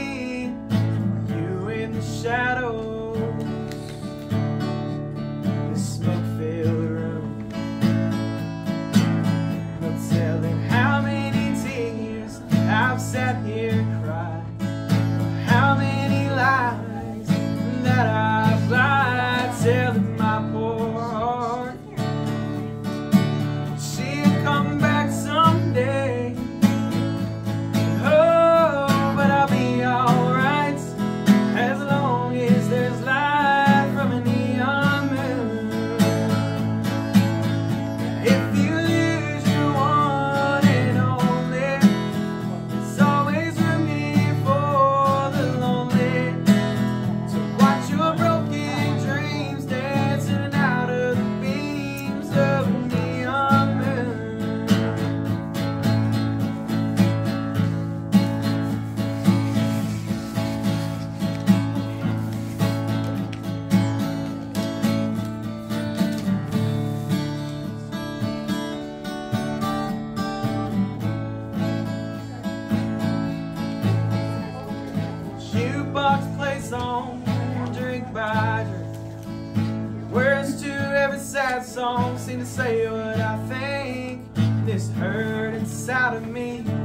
you in the shadows, the smoke-filled room. No telling how many tears I've sat here and cried, how many lies that I've lied, telling my poor heart she'll come back someday. Oh, but I'll be alright as long as there's light from a neon moon. If you lose your one and only, there's always room here for the lonely to watch your broken dreams dancing out of the beams of a neon moon. Jukebox plays on, drink by drink. Words to every sad song seem to say what I think. This hurt inside of me